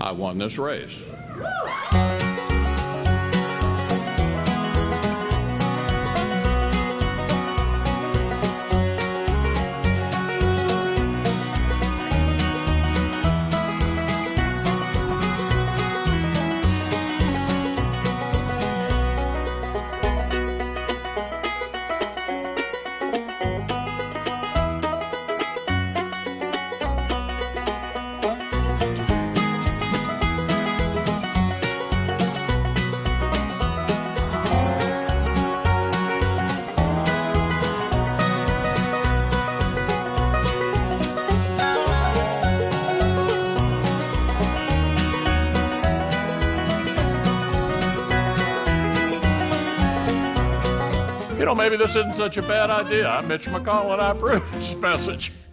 I won this race. You know, maybe this isn't such a bad idea. I'm Mitch McConnell, and I approve this message.